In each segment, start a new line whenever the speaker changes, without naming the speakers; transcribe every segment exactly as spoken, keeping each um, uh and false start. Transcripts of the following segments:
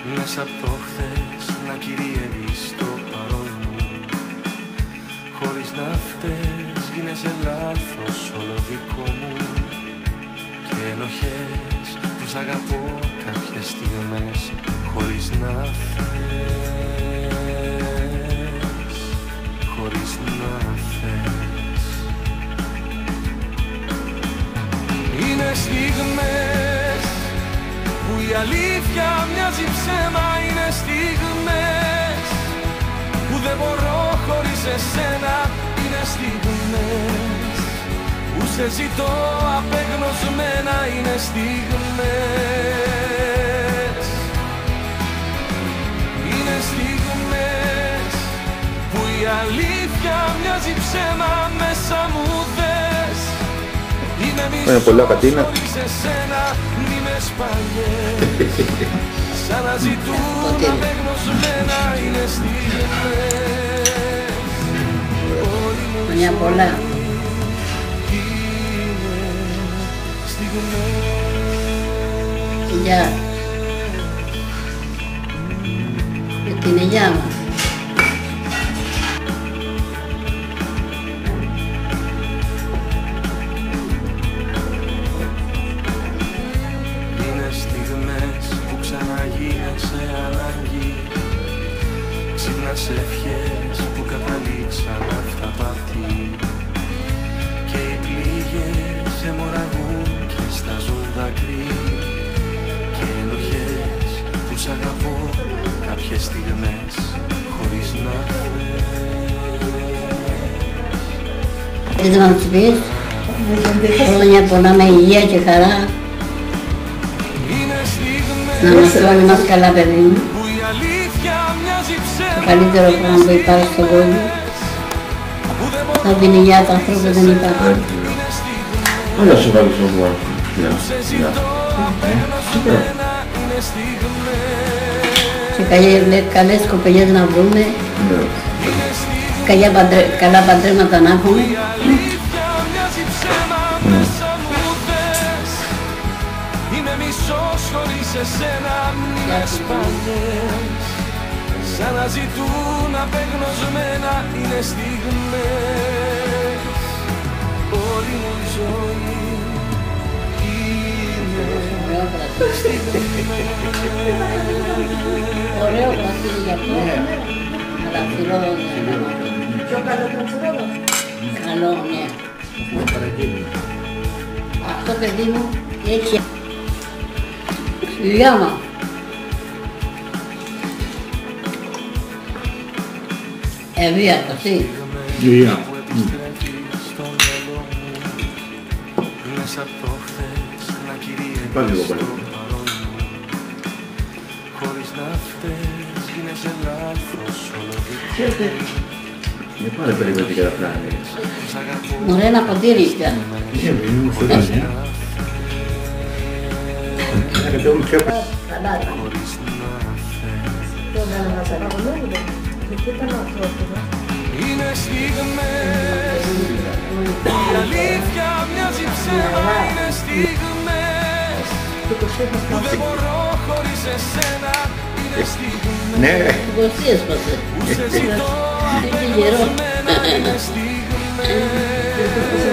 Μέσα απ' το χθες να κυριεύεις το παρόν μου. Χωρίς να φταίς γίνεσαι λάθος όλο δικό μου. Και ενοχές που σ' αγαπώ κάποιες στιγμές χωρίς να θες, χωρίς να θες. Είναι στιγμές που η αλήθεια μοιάζει ψέμα. Είναι στιγμές που δεν μπορώ χωρίς εσένα. Είναι στιγμές που σε ζητώ απεγνωσμένα. Είναι στιγμές, είναι στιγμές που η αλήθεια μοιάζει ψέμα. Μέσα μου δες. Είναι πολλά κατίνα. Μη με σπαγές. Σαν να ζητούν απεγνωσμένα. Είναι στιγμές.
Μια πολλά. Γεια. Για την υγειά μας.
Είναι στιγμές που ξαναγίνεσαι ανάγκη. Ξύπνας ευχές που καταλήξαν αυταπάτη. Και οι πληγές αιμορραγούν και στάζουν δάκρυ. Και ενοχές που σ' αγαπώ κάποιες στιγμές χωρίς να θες.
Δεν θα μας πεις, χρόνια πολλά με υγεία και χαρά. Να είμαστε όλοι μας καλά, παιδί μου. Το καλύτερο πράγμα που υπάρχει στον κόσμο. Θα την υγεία του ανθρώπου δεν υπάρχουν.
Όλα σου βάλεις στον κόσμο.
Και καλές κοπελιές να βρούμε. Καλά παντρέματα να έχουμε.
Είμαι μισός χωρίς εσένα. Μη σπαγές. Σαν να ζητούν απεγνωσμένα. Είναι στιγμές. Όλη μου η ζωή είναι στιγμές.
Ωραίο πλαστήρι για αυτό. Αλλά φυλό.
Πιο καλό το τσιρόδο.
Καλό, ναι. Αυτό, παιδί μου, έχει λιάμα. Ευίατο, τι.
Γεια. Πάλι λίγο πάλι. Δεν πάρε περιβαλλοντικά τα πράγματα.
Μωρέ, ένα ποτήρι πια.
Ναι, μου χωρίς, ναι. Να κατέβουμε πια.
Σαλάτα.
Είναι στιγμές, η αλήθεια μοιάζει ψέμα. Είναι στιγμές που δεν μπορώ χωρίς εσένα. Είναι στιγμές
Ναι.
Κωστή έσπασε.
που σε ζητώ απεγνωσμένα. Είναι στιγμές,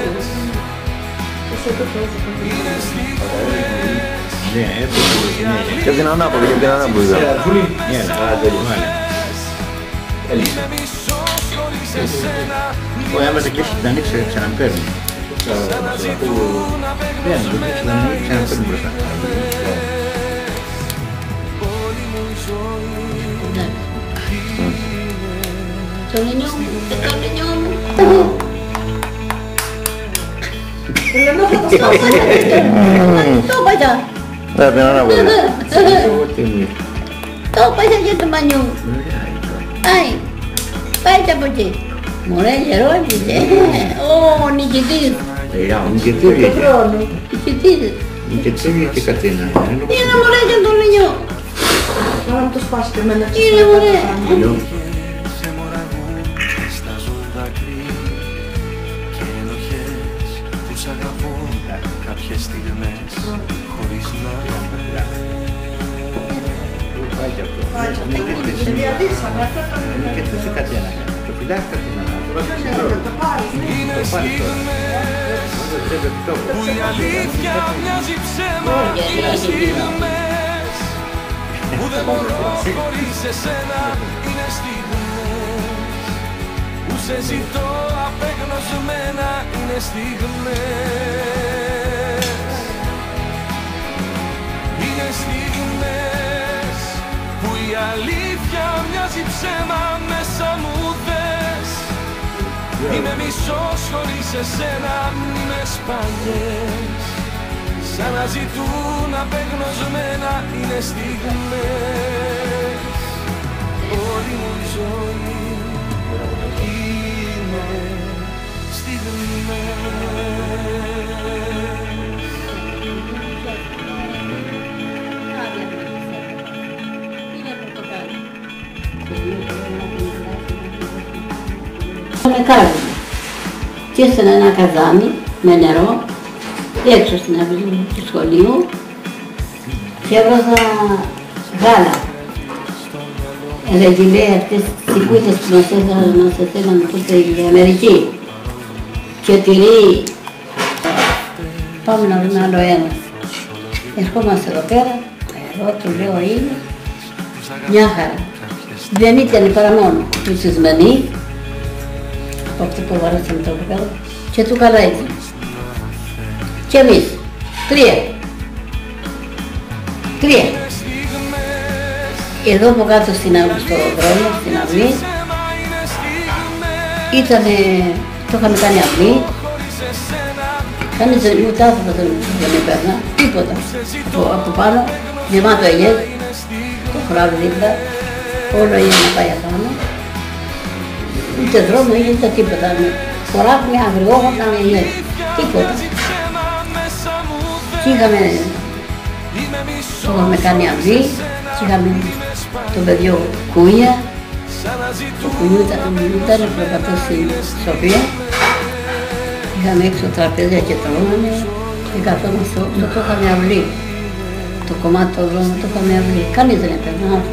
είναι στιγμές.
Ναι, έπρεπε.
Και την ανάποδη, και την ανάποδη.
Ναι, άντε, μάλιστα.
Είμαι μισός χωρίς εσένα.
Όχι, άμα δεν κλείσει την ανοίξει, ξαναπαίρνει.
Σαν να ζητούν
Ναι, αν δεν κλείσει την ανοίξει, ξαναπαίρνει μπροστά.
όλη μου η ζωή.
Το λινιό μου, το λινιό μου. Το παγιά.
Ναι, την ανάποδη.
Το παγιά για το μανιό. Πάει, πάει και από εκεί. Μωρέ, γερό έπισε. Ω, νικητής.
Ε, α, μου και τι βγήκε.
Νικητής.
Μου και τι βγήκε Κατίνα.
Είναι μωρέ για το λινιό.
Τώρα μου το σπάσει και εμένα.
Είναι μωρέ.
Σε μοραγούν και στάζουν δάκρυ. Και ενοχές που σ' αγαπώ κάποιες στιγμές χωρίς να θες,
Διαλύσαμε, αυτό ήταν...
Είναι και αυτός η Κατένα. Το φυλάχτα την ανάπτυξη.
Ξέρω, θα το πάρεις, ναι.
Είναι στιγμές που η αλήθεια μοιάζει ψέμα. Είναι στιγμές που δεν μπορώ χωρίς εσένα. Είναι στιγμές που σε ζητώ απεγνωσμένα. Είναι στιγμές. Είναι στιγμές που η αλήθεια μοιάζει ψέμα. Μέσα μου θες. Είμαι μισός χωρίς εσένα. Μνήμες παλιές σαν να ζητούν απεγνωσμένα. Είναι στιγμές. Όλη μου η ζωή είναι
Με κάζουν και σε ένα καζάνι με νερό έξω στην αυλή του σχολείου και έβραζα γάλα. Ρεγγιλέ αυτές τις κούτες που μας έστελναν τότε η Αμερική και τυρί. Πάμε να δούμε άλλο ένα. Ερχόμαστε εδώ πέρα, εγώ του λέω είναι μια χαρά. Δεν ήταν παρά μόνο του σεισμενή, από αυτό που βαράσαμε το κοπέλο, και του καλά ήταν. Και εμείς, τρία. Τρία. Εδώ από κάτω στην αυλή, στο δρόμο, στην αυλή, ήτανε, το είχαμε κάνει αυλή, κανείς ούτε άνθρωπος δεν έπαιρνα, τίποτα. Από, από πάνω, γεμάτο ελιές, το χωράβι δίπλα, όλο έγινε να πάει απάνω. Ούτε δρόμο, ούτε τίποτα. Χωράβι, αγριόχωνα, ελιές, τίποτα. Και είχαμε, το είχαμε κάνει αυλή, και είχαμε το παιδιό κούνια, το κουνιού ήταν προπατώ στην Σοφία. Είχαμε έξω τραπέζια και τρώγαμε και καθόμαστε, το είχαμε αυλή. Το κομμάτι του δρόμου το είχαμε αυλή. Κανείς δεν έπαιρνε.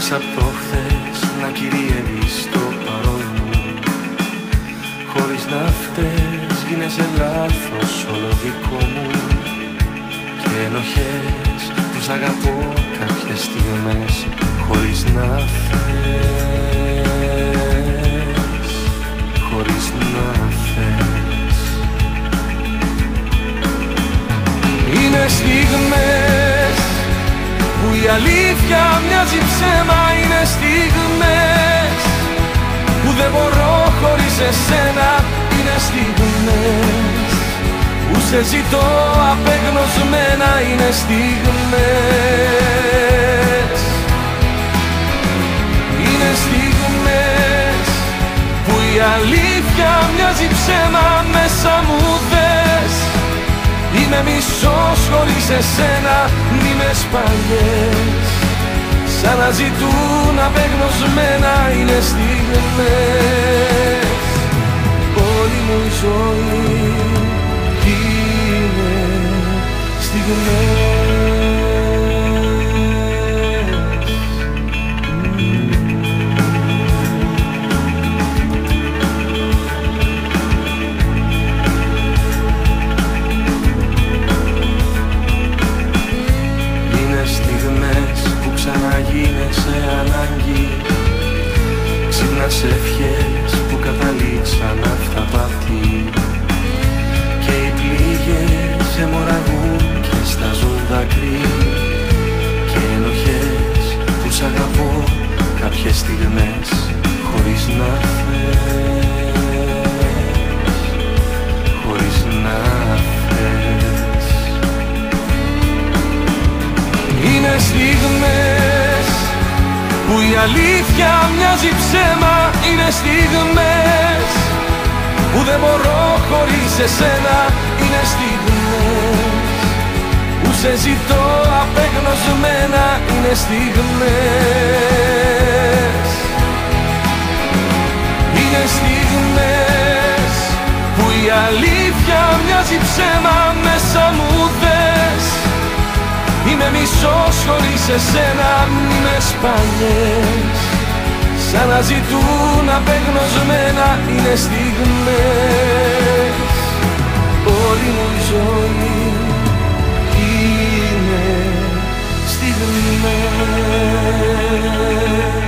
Μέσα από το χθες να κυριεύεις το παρόν μου, χωρίς να φταίς γίνεσαι λάθος όλο δικό μου. Και ενοχές που σ' αγαπώ κάποιες στιγμές χωρίς να θες, χωρίς να θες. Είναι στιγμές που η αλήθεια μοιάζει ψέμα. Είναι στιγμές που δεν μπορώ χωρίς εσένα. Είναι στιγμές που σε ζητώ απεγνωσμένα. Είναι στιγμές, είναι στιγμές που η αλήθεια μοιάζει ψέμα. Μέσα μου δες, είμαι μισός χωρίς εσένα. Μη με σπαγές, σαν να ζητούν απεγνωσμένα. Είναι στιγμές, όλη μου η ζωή είναι στιγμές. Είναι στιγμές που ξαναγίνεσαι ανάγκη. Ξύπνας ευχές που καταλήξαν αυταπάτη. Και οι πληγές αιμορραγούν και στάζουν δάκρυ. Και ενοχές που σ' αγαπώ κάποιες στιγμές χωρίς να θες, χωρίς να θες. Είναι στιγμές που η αλήθεια μοιάζει ψέμα. Είναι στιγμές που δεν μπορώ χωρίς εσένα. Είναι στιγμές που σε ζητώ απεγνωσμένα. Είναι στιγμές, είναι στιγμές που η αλήθεια μοιάζει ψέμα. Μέσα μου δες, είμαι μισός χωρίς εσένα. Μη με σπαγές, σαν να ζητούν απεγνωσμένα. Είναι στιγμές, όλη μου η ζωή είναι στιγμές.